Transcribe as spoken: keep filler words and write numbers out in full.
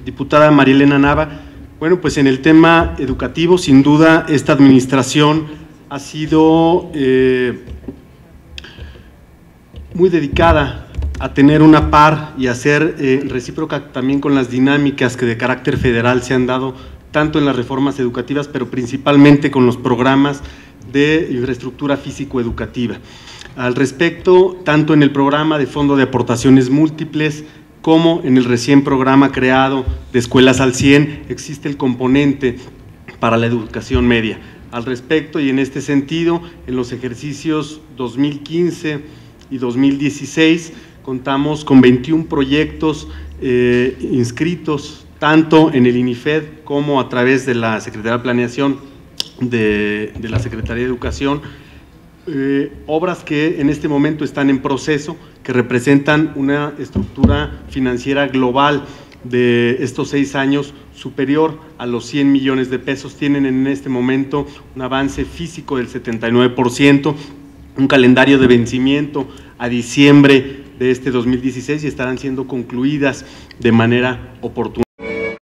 diputada María Elena Nava. Bueno, pues en el tema educativo, sin duda, esta administración ha sido eh, muy dedicada a tener una par y a ser eh, recíproca también con las dinámicas que de carácter federal se han dado tanto en las reformas educativas, pero principalmente con los programas de infraestructura físico-educativa. Al respecto, tanto en el programa de Fondo de Aportaciones Múltiples como en el recién programa creado de Escuelas al cien, existe el componente para la educación media. Al respecto, y en este sentido, en los ejercicios dos mil quince y dos mil dieciséis, contamos con veintiún proyectos eh, inscritos, tanto en el INIFED como a través de la Secretaría de Planeación de, de la Secretaría de Educación, eh, obras que en este momento están en proceso, que representan una estructura financiera global de estos seis años superior a los cien millones de pesos, tienen en este momento un avance físico del setenta y nueve por ciento, un calendario de vencimiento a diciembre de este dos mil dieciséis y estarán siendo concluidas de manera oportuna.